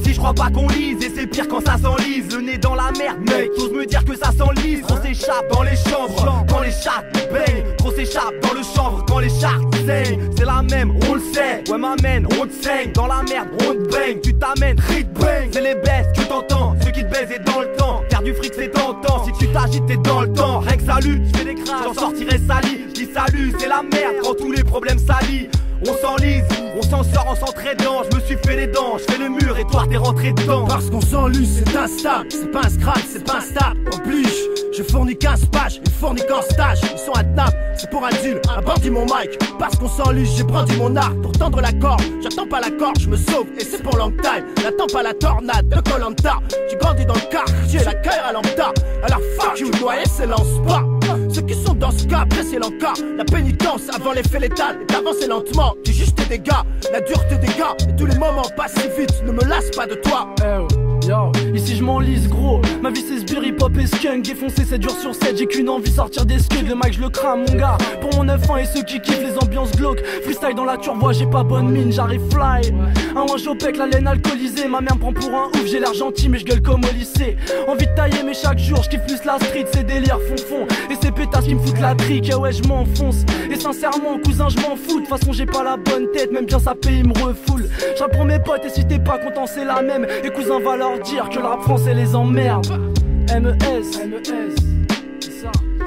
Ici je crois pas qu'on lise et c'est pire quand ça s'enlise. Le nez dans la merde mec, t'oses me dire que ça s'enlise. Trop s'échappe dans les chambres quand les chats baignent. Trop s'échappe dans le chanvre quand les chats saignent. C'est la même, on le sait, ouais m'amène, on te saigne. Dans la merde, on te baigne, tu t'amènes, hit bang. C'est les baisses que t'entends, ceux qui te baisent et dans le temps. Faire du fric c'est tentant, si tu t'agites t'es dans le temps. Rien que salut, j'fais des crashs, j'en sortirai sali. J'dis salut, c'est la merde quand tous les problèmes s'allient. On s'enlise, on s'en sort en s'entraînant. Je me suis fait les dents, je fais le mur et toi t'es rentré dedans. Parce qu'on s'enlise, c'est instable, c'est pas un scratch, c'est pas instable. Oblige, je fournis 15 pages, ils fournissent qu'en stage. Ils sont intenables, c'est pour un deal, un bandit mon mic. Parce qu'on s'enlise, j'ai brandi mon arc pour tendre la corde. J'attends pas la corde, je me sauve et c'est pour long time. N'attends pas la tornade de Koh-Lanta. J'ai grandi dans le quartier, la caille à lambda. Alors fuck you, noyer c'est lance pas. Ceux qui sont dans ce cas, appréciez l'encart. La pénitence avant l'effet létal et d'avancer lentement. Tu juges tes dégâts, la dureté des gars. Et tous les moments passent si vite, ne me lasse pas de toi. Yo, ici je m'enlise gros. Ma vie c'est sbire, hip hop et skunk. Défoncer 7 jours sur 7, j'ai qu'une envie, sortir des skuds. Le mic je le crame mon gars. Pour mon 9 ans et ceux qui kiffent les ambiances glauques. Freestyle dans la turbo, j'ai pas bonne mine, j'arrive fly. Un wange au pec, la laine alcoolisée. Ma mère me prend pour un ouf, j'ai l'air gentil mais je gueule comme au lycée. Envie de tailler mais chaque jour je kiffe plus la street. C'est délire fond. Et ces pétasses qui me foutent la trique. Ah ouais je m'enfonce. Et sincèrement cousin je m'en fous. De toute façon j'ai pas la bonne tête, même bien ça paye, il me refoule. J'rappe pour mes potes et si t'es pas content c'est la même. Et cousin va leur dire que le rap français les emmerde. MES, c'est ça.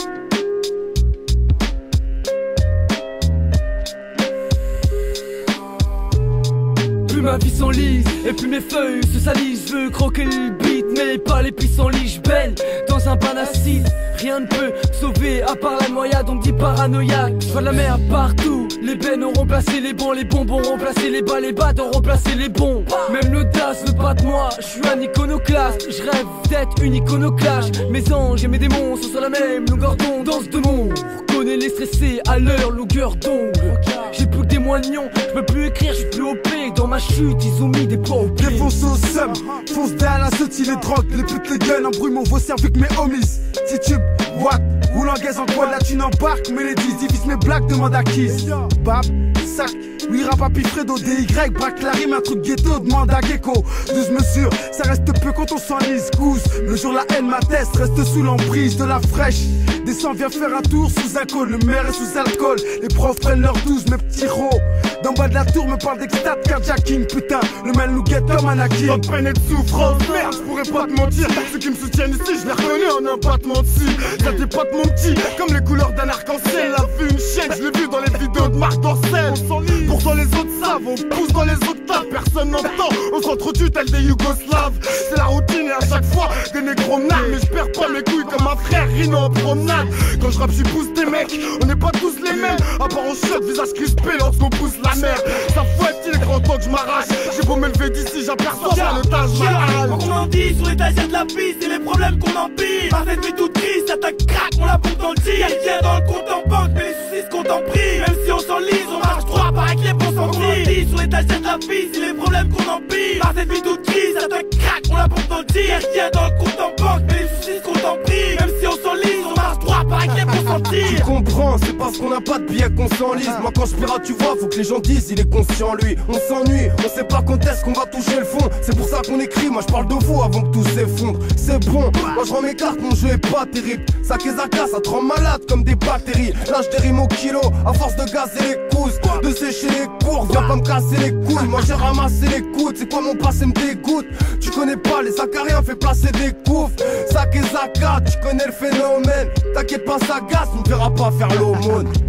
Plus ma vie s'enlise et plus mes feuilles se salissent. Je veux croquer le beat mais pas les pissenlits. J'baigne dans un bain acide. Rien ne peut sauver à part la noyade, on me dit paranoïaque. Je vois de la merde partout. Les bennes ont remplacé les bons ont remplacé les bas ont remplacé les bons. Même l'audace veut pas de moi, je suis un iconoclaste. Je rêve d'être une iconoclaste. Mes anges et mes démons sont sur la même longueur d'onde. Danse de mon connais les stressés à leur longueur d'onde. J'ai plus que des moignons, je peux plus écrire, je suis plus OP. Dans ma chute, ils ont mis des poids au pied. Défonce au seum, fonce derrière la sautille, les drogues, les putes, les guns, embrouillement vos cerveaux avec mes homies. Si tu what, ou l'engaise en quoi, là tu n'embarques, mais les 10 divise mes blagues, demande à Kiss. Bab, sac, oui rap papi Fredo, DY, braque la rime, un truc ghetto, demande à Gecko. 12 mesures, ça reste peu quand on s'enlise, goose. Le jour la haine m'atteste, reste sous l'emprise de la fraîche. Descends, viens faire un tour sous un col, le maire est sous alcool. Les profs prennent leurs 12, mes petits rots. D'en bas de la tour me parle d'extat, carjacking, putain, le mal nous guette comme un acquis. Tant de peine et de souffrance, merde, je pourrais pas te mentir. Ceux qui me soutiennent ici, je les reconnais en un battement de cils. Ça dépote mon petit, comme les couleurs d'un arc-en-ciel. La vue une chaîne, je l'ai vu dans les vidéos de Marc Dorcel. Pourtant les autres savent, on pousse dans les autres tables, personne n'entend. On s'entretue tel des Yougoslaves. C'est la routine et à chaque fois des négros nards. Mais je perds pas mes couilles comme un frère Rino en promenade. Quand je rappe, j'y pousse des mecs, on n'est pas tous les mêmes. À part on shot, visage crispé lorsqu'on pousse la merde. Ça fouette, il est grand temps que je m'arrache. J'ai beau m'élever d'ici, j'aperçois pas le Taj Mahal. On en dit sur l'étagère de la piste, c'est les problèmes qu'on empile. Par cette vie toute triste, ça te craque, on la pompe dans le tir. Il tient dans le compte en banque, mais les soucis se comptent en prix. Même si on s'enlise, on marche droit, pareil que les bons s'en tirent. On en dit sur l'étagère de la piste, c'est les problèmes qu'on empile. Par cette vie toute triste, ça te craque, on la pompe dans le tir. Il tient dans le compte en banque, mais les soucis se comptent en prix. Même si on s'enlise, on marche droit, pareil que les bons s'en tirent. Tu comprends, c'est parce qu'on n'a pas de billets qu'on s'enlise. Moi quand je pirate, tu vois, faut que les gens disent, il est conscient lui. On s'ennuie, on sait pas quand est-ce qu'on va toucher le fond. C'est pour ça qu'on écrit, moi je parle de vous avant que tout s'effondre. C'est bon, moi je rends mes cartes, mon jeu est pas terrible. Sakezaka, ça te rend malade comme des bactéries. Lâche des rimes au kilo, à force de gazer les couses, de sécher les cours, viens pas me casser les couilles. Moi j'ai ramassé les coudes, c'est quoi mon passé me dégoûte. Tu connais pas les acariens, fais placer des couffes. Sakezaka, tu connais le phénomène. T'inquiète pas, ça gasse, on ne verra pas faire l'aumône.